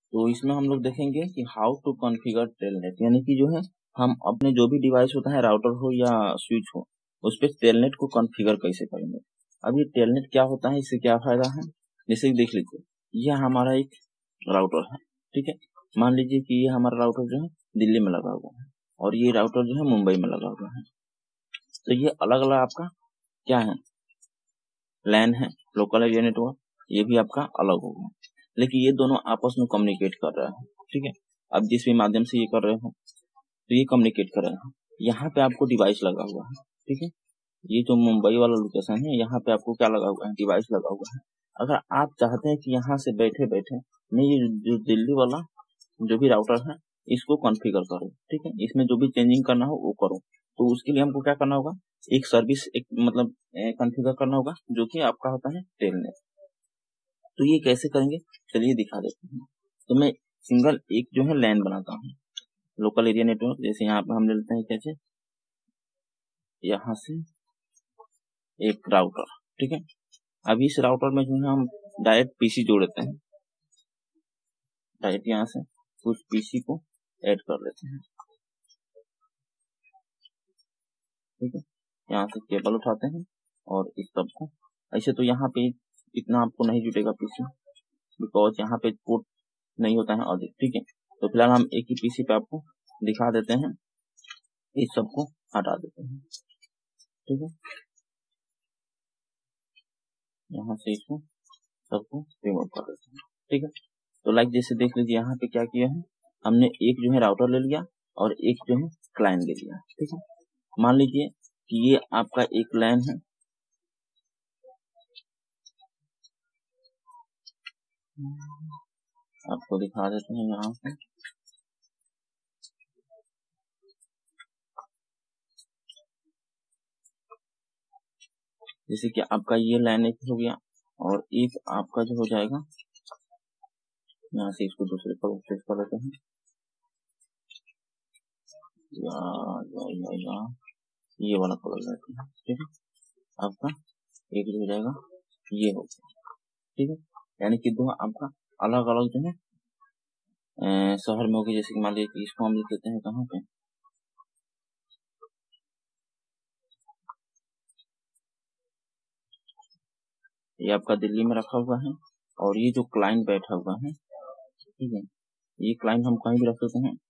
तो इसमें हम लोग देखेंगे कि हाउ टू कॉन्फ़िगर टेलनेट, यानी कि जो है हम अपने जो भी डिवाइस होता है, राउटर हो या स्विच हो, उस पर टेलनेट को कॉन्फ़िगर कैसे करेंगे। अब ये टेलनेट क्या होता है, इससे क्या फायदा है, जैसे देख लीजिए यह हमारा एक राउटर है, ठीक है। मान लीजिए कि ये हमारा राउटर जो है दिल्ली में लगा हुआ है और ये राउटर जो है मुंबई में लगा हुआ है। तो ये अलग अलग आपका क्या है, लैन है, लोकल एरिया नेटवर्क, ये भी आपका अलग होगा, लेकिन ये दोनों आपस में कम्युनिकेट कर रहे हैं, ठीक है। अब जिस भी माध्यम से ये कर रहे हो तो ये कम्युनिकेट कर रहे हैं। यहाँ पे आपको डिवाइस लगा हुआ है, ठीक है। ये जो मुंबई वाला लोकेशन है, यहाँ पे आपको क्या लगा हुआ है, डिवाइस लगा हुआ है। अगर आप चाहते हैं कि यहाँ से बैठे बैठे मैं ये जो दिल्ली वाला जो भी राउटर है इसको कॉन्फ़िगर करो, ठीक है, इसमें जो भी चेंजिंग करना हो वो करो, तो उसके लिए हमको क्या करना होगा, एक सर्विस एक मतलब कॉन्फ़िगर करना होगा जो कि आपका होता है टेलनेट। तो ये कैसे करेंगे, चलिए दिखा देते हैं। तो मैं सिंगल एक जो है लैन बनाता हूँ, लोकल एरिया नेटवर्क, जैसे यहाँ पे हम ले लेते हैं कैसे, यहाँ से एक राउटर, ठीक है। अब इस राउटर में जो है हम डायरेक्ट पीसी जोड़ देते हैं, डायरेक्ट यहाँ से उस पीसी को ऐड कर लेते हैं, ठीक है। यहाँ से केबल उठाते हैं और इस सब को ऐसे, तो यहाँ पे इतना आपको नहीं जुटेगा पीसी, बिकॉज यहाँ पे पोर्ट नहीं होता है अधिक, ठीक है। तो फिलहाल हम एक ही पीसी पे आपको दिखा देते हैं, इस सब को हटा देते हैं, ठीक है। यहाँ से इसको सबको रिमूव कर देते हैं, ठीक है। तो लाइक जैसे देख लीजिए यहाँ पे क्या किया है, हमने एक जो है राउटर ले लिया और एक जो है क्लाइंट ले लिया, ठीक है। मान लीजिए कि ये आपका एक लैन है, आपको दिखा देते हैं यहाँ पे, जैसे कि आपका ये लाइन एक हो गया और एक आपका जो हो जाएगा, यहाँ से इसको दूसरे पर टेस्ट कर लेते हैं, या ये वाला कलर लेते हैं, ठीक है। आपका एक जो हो जाएगा ये हो गया, ठीक है। यानी कि दो आपका अलग अलग जो है शहर में होगी, जैसे कि मान लीजिए इसको हम लिख देते हैं कहाँ पे, ये आपका दिल्ली में रखा हुआ है और ये जो क्लाइंट बैठा हुआ है, ठीक है, ये क्लाइंट हम कहीं भी रख देते हैं,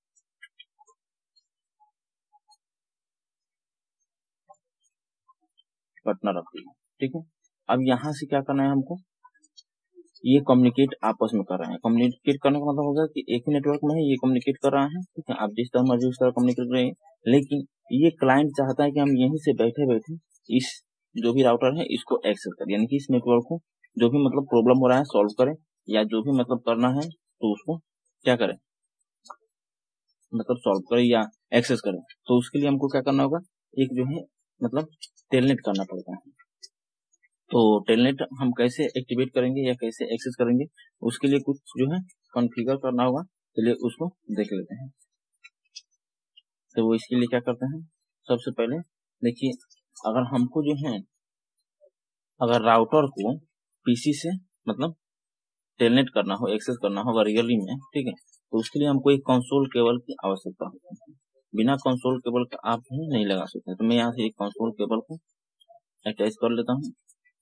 पटना रख दिया, ठीक है। अब यहाँ से क्या करना है हमको, ये कम्युनिकेट आपस में कर रहे हैं, कम्युनिकेट करने का मतलब होगा कि एक ही नेटवर्क में है, ये कम्युनिकेट कर रहा है, ठीक है। आप जिस तरह मर्जी उस तरह कम्युनिकेट कर रहे हैं, लेकिन ये क्लाइंट चाहता है कि हम यहीं से बैठे बैठे इस जो भी राउटर है इसको एक्सेस करें, यानी कि इस नेटवर्क को जो भी मतलब प्रॉब्लम हो रहा है सॉल्व करें, या जो भी मतलब करना है तो उसको क्या करें, मतलब सॉल्व करें या एक्सेस करें। तो उसके लिए हमको क्या करना होगा, एक जो है मतलब टेलनेट करना पड़ता है। तो टेलनेट हम कैसे एक्टिवेट करेंगे या कैसे एक्सेस करेंगे, उसके लिए कुछ जो है कॉन्फ़िगर करना होगा, चलिए उसको देख लेते हैं। तो वो इसके लिए क्या करते हैं, सबसे पहले देखिए, अगर हमको जो है अगर राउटर को पीसी से मतलब टेलनेट करना हो, एक्सेस करना होगा रियली में, ठीक है, तो उसके लिए हमको एक कंसोल केबल की आवश्यकता होती है। बिना कंसोल केबल का आप नहीं लगा सकते। तो मैं यहाँ से एक कंसोल केबल को अटैच कर लेता हूँ,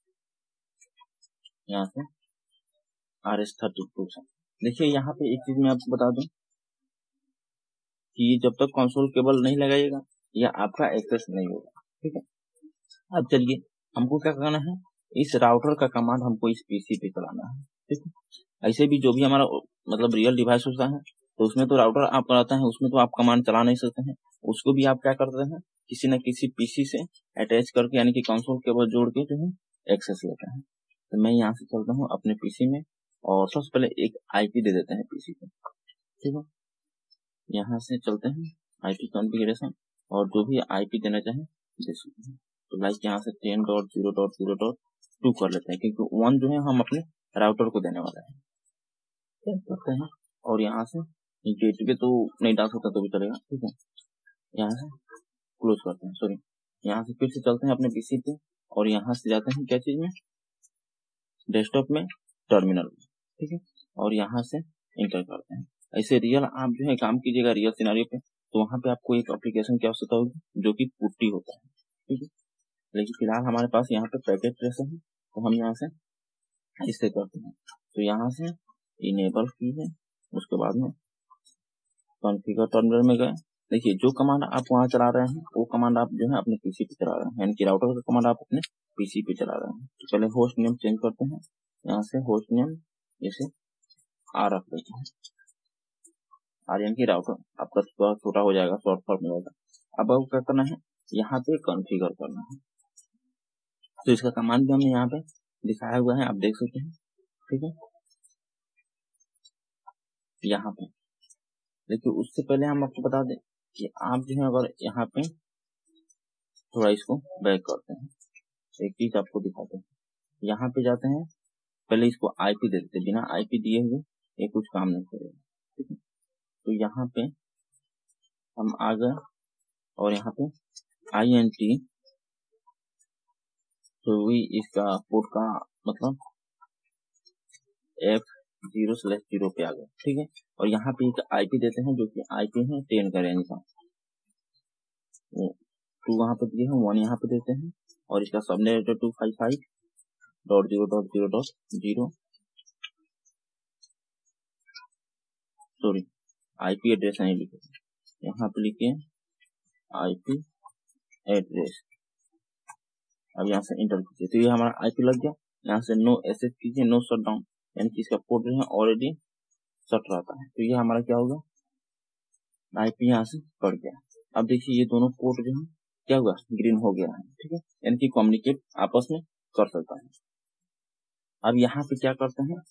यहाँ से RS32 से। देखिए यहाँ पे एक चीज मैं आपको बता दूं कि जब तक कंसोल केबल नहीं लगाइएगा या आपका एक्सेस नहीं होगा, ठीक है। अब चलिए हमको क्या करना है, इस राउटर का कमांड हमको इस पीसी पे चलाना है, ठीक है। ऐसे भी जो भी हमारा मतलब रियल डिवाइस होता है तो उसमें तो राउटर आप कराता है, उसमें तो आप कमांड चला नहीं सकते हैं, उसको भी आप क्या करते हैं, किसी न किसी पीसी से अटैच करके यानी कि कंसोल केबल जोड़ के जो है एक्सेस लेते हैं। तो मैं यहाँ से चलता हूँ अपने पीसी में और सबसे पहले एक आईपी दे देते हैं पीसी को, ठीक है। यहाँ से चलते हैं आईपी कॉन्फ़िगरेशन और जो भी आईपी देना चाहें दे सकते हैं। तो लाइक यहाँ से 10.0.0.2 कर लेते हैं, क्योंकि 1 जो है हम अपने राउटर को देने वाले हैं, क्या करते हैं। और यहाँ से गेटवे तो नहीं डाल सकता तो भी चलेगा, ठीक है। यहाँ से क्लोज करते हैं, सॉरी, यहाँ से फिर से चलते हैं अपने पीसी पे और यहाँ से जाते हैं क्या चीज में, डेस्कटॉप में, टर्मिनल में, ठीक है। और यहाँ से इंटर करते हैं। ऐसे रियल आप जो है काम कीजिएगा रियल सिनेरियो पे, तो वहाँ पे आपको एक एप्लीकेशन की आवश्यकता होगी जो कि पुट्टी होता है, ठीक है। लेकिन फिलहाल हमारे पास यहाँ पे पैकेट ट्रेसर है, तो हम यहाँ से इससे करते हैं। तो यहाँ से इनेबल की है, उसके बाद में कॉन्फ़िगर टर्मिनल में गए। देखिए जो कमांड आप वहाँ चला रहे हैं वो कमांड आप जो है अपने पीसी पे चला रहे हैं, यानी कि राउटर का कमांड आप अपने पीसी पे चला रहे हैं। तो पहले होस्ट नेम चेंज करते हैं, यहाँ से होस्ट नेम जैसे आर रख देते हैं, आर यानी कि राउटर आपका थोड़ा छोटा हो जाएगा, शॉर्ट फॉर्म में होगा। अब आपको क्या करना है, यहाँ पे कॉन्फ़िगर करना है। तो इसका कमांड भी हमने यहाँ पे दिखाया हुआ है, आप देख सकते हैं, ठीक है। यहाँ पे देखिए उससे पहले हम आपको बता दें कि आप जो है अगर यहाँ पे थोड़ा इसको बैक करते हैं, एक चीज आपको दिखाते हैं। यहाँ पे जाते हैं, पहले इसको आईपी दे देते हैं, बिना आईपी दिए हुए ये कुछ काम नहीं करेगा, ठीक है। तो यहाँ पे हम आ गए और यहाँ पे INT तो भी इसका पोर्ट का मतलब F0/0 पे आ गए, ठीक है। और यहाँ पे एक आईपी देते हैं जो कि आईपी है 10 का रेंज का, 2 वहाँ पे दिए हैं, 1 यहाँ पे देते हैं, और इसका सबनेट 255.0.0.0 सॉरी आईपी एड्रेस नहीं लिखे, यहाँ पे लिखे आईपी एड्रेस। अब यहाँ से इंटर कीजिए, तो ये हमारा आईपी लग गया। यहाँ से नो एसेस कीजिए, नो शट डाउन, यानी कि इसका पोर्ट जो है ऑलरेडी शट रहता है, तो ये हमारा क्या होगा, आईपी यहाँ से कट गया। अब देखिए ये दोनों पोर्ट जो है क्या हुआ, ग्रीन हो गया है, ठीक है, यानी कि कम्युनिकेट आपस में कर सकता है। अब यहाँ पे क्या करते हैं,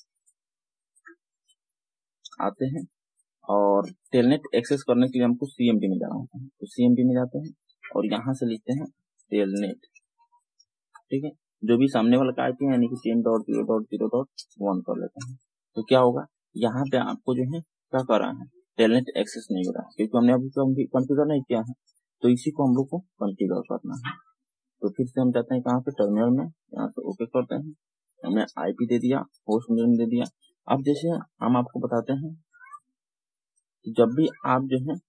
आते हैं और टेलनेट एक्सेस करने के लिए हमको CMD में जाना होता है, तो CMD में जाते हैं और यहाँ से लिखते हैं टेलनेट, ठीक है। जो भी सामने वाला का आईपी है यानी कि 10.0.0.1 कर लेते हैं, तो क्या होगा, यहाँ पे आपको जो है क्या कर रहा है, टेलनेट एक्सेस नहीं हो रहा है, क्योंकि हमने अभी कॉन्फ़िगर नहीं किया है, तो इसी को हम लोग को कॉन्फ़िगर करना है। तो फिर से हम जाते हैं कहाँ पे, टर्मिनल में, यहाँ से ओके करते हैं, हमने आईपी दे दिया, होस्ट नेम दे दिया। अब जैसे हम आपको बताते हैं जब भी आप जो है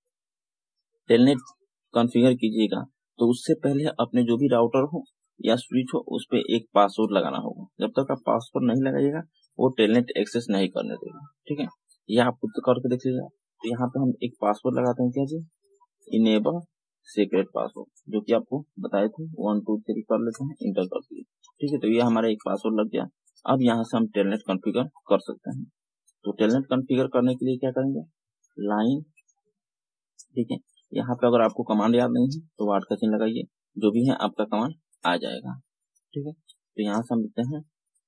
टेलनेट कॉन्फ़िगर कीजिएगा, तो उससे पहले अपने जो भी राउटर हो या स्विच हो उस पर एक पासवर्ड लगाना होगा। जब तक आप पासवर्ड नहीं लगाइएगा वो टेलनेट एक्सेस नहीं करने देगा, ठीक है। ये आप खुद करके देख लीजिएगा। तो यहाँ पे हम एक पासवर्ड लगाते हैं, क्या जी, इनेबल सीक्रेट पासवर्ड, जो कि आपको बताए थे, 1 2 3 कर लेते हैं, इंटर कर दिए, ठीक है। तो ये हमारा एक पासवर्ड लग गया। अब यहाँ से हम टेलनेट कॉन्फ़िगर कर सकते हैं। तो टेलनेट कॉन्फ़िगर करने के लिए क्या करेंगे, लाइन, ठीक है। यहाँ पे अगर आपको कमांड याद नहीं है तो वाट का चिन्ह लगाइए, जो भी है आपका कमांड आ जाएगा, ठीक है। तो यहाँ से हम लिखते हैं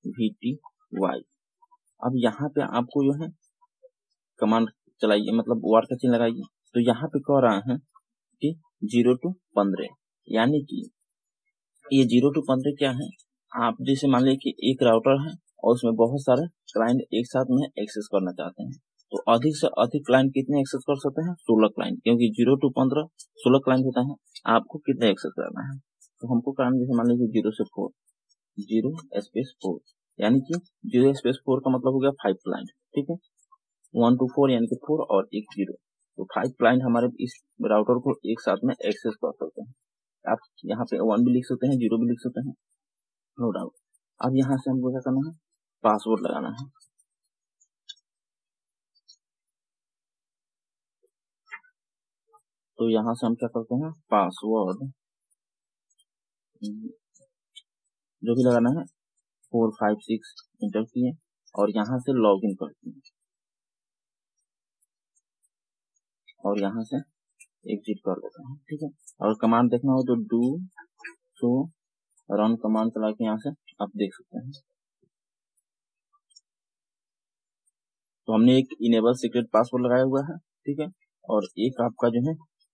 VTY। अब यहाँ पे आपको जो है कमांड चलाइए, मतलब वाट का चिन्ह लगाइए। तो यहाँ पे कह रहा है कि 0 to 15, यानी कि ये 0 to 15 क्या है, आप जैसे मान लीजिए कि एक राउटर है और उसमें बहुत सारे क्लाइंट एक साथ में एक्सेस करना चाहते हैं, तो अधिक से अधिक क्लाइंट कितने एक्सेस कर सकते हैं, 16 क्लाइंट, क्योंकि 0 to 15 16 क्लाइंट होता है। आपको कितने एक्सेस करना है, तो हमको करना जैसे मान लीजिए 0 से 4, 0/4, यानी कि 0/4 का मतलब हो गया 5 क्लाइंट, ठीक है। 1 to 4 यानी कि 4 और एक 0, तो 5 क्लाइंट हमारे इस राउटर को एक साथ में एक्सेस कर सकते हैं। आप यहाँ पे 1 भी लिख सकते हैं, 0 भी लिख सकते हैं, नो डाउट। अब यहाँ से हमको क्या करना है, पासवर्ड लगाना है। तो यहाँ से हम क्या करते हैं, पासवर्ड जो भी लगाना है 4 5 6 इंटर किए और यहाँ से लॉग इन करते हैं और यहाँ से एग्जिट कर लेते हैं, ठीक है। और कमांड देखना हो तो डू शो रन कमांड चला के यहाँ से आप देख सकते हैं। तो हमने एक इनेबल सीक्रेट पासवर्ड लगाया हुआ है, ठीक है। और एक आपका जो है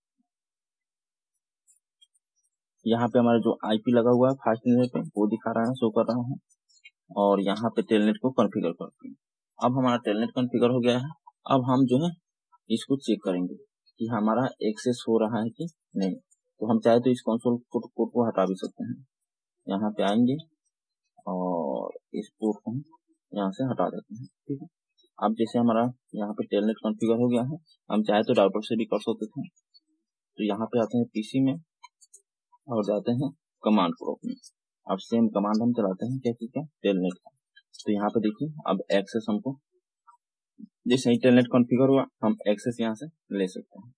यहाँ पे हमारा जो आईपी लगा हुआ है फास्ट नेट पे वो दिखा रहा है, शो कर रहा है, और यहाँ पे टेलनेट को कॉन्फ़िगर करते हैं। अब हमारा टेलनेट कॉन्फ़िगर हो गया है। अब हम जो है इसको चेक करेंगे कि हमारा एक्सेस हो रहा है कि नहीं। तो हम चाहे तो इस कंसोल कोड को हटा भी सकते हैं, यहाँ पे आएंगे और इस पोर्ट को हम यहाँ से हटा देते हैं, ठीक है। अब जैसे हमारा यहाँ पे टेलनेट कॉन्फ़िगर हो गया है, हम चाहे तो राउटर से भी कर सकते थे। तो यहाँ पे आते हैं पीसी में और जाते हैं कमांड प्रोम्प्ट में। अब सेम कमांड हम चलाते हैं क्या टेलनेट का। तो यहाँ पे देखिए अब एक्सेस हमको जैसे ही टेलनेट कॉन्फ़िगर हुआ हम एक्सेस यहाँ से ले सकते हैं।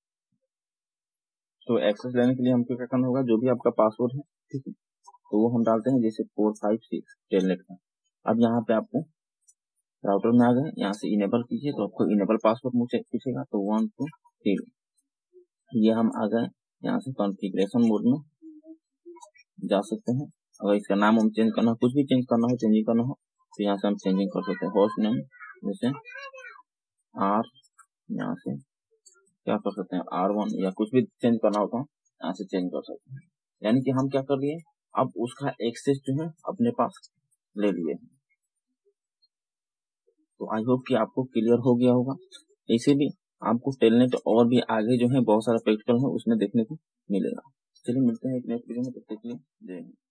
तो एक्सेस लेने के लिए हमको क्या करना होगा, जो भी आपका पासवर्ड है, ठीक है, तो वो हम डालते हैं जैसे 456 टेलनेट का। अब यहाँ पे आपको राउटर में आ गए, यहाँ से इनेबल कीजिए तो आपको इनेबल पासवर्ड मुझे पूछेगा, तो 1 2 3 ये हम आ गए। यहाँ से कॉन्फ़िगरेशन मोड में जा सकते हैं। अगर इसका नाम हम चेंज करना हो, कुछ भी चेंज करना हो, चेंजिंग करना हो, तो यहाँ से हम चेंजिंग कर सकते हैं। होस्ट नेम जैसे R, यहाँ से क्या कर सकते हैं R1 या कुछ भी चेंज करना होता है यहाँ से चेंज कर सकते हैं। यानी कि हम क्या कर लिए, अब उसका एक्सेस जो है अपने पास ले लिए। तो आई होप कि आपको क्लियर हो गया होगा। ऐसे भी आपको टेलनेट और भी आगे जो है बहुत सारा प्रैक्टिकल है उसमें देखने को मिलेगा। चलिए मिलते हैं एक नेक्स्ट वीडियो में, तब तक के लिए जय हिंद।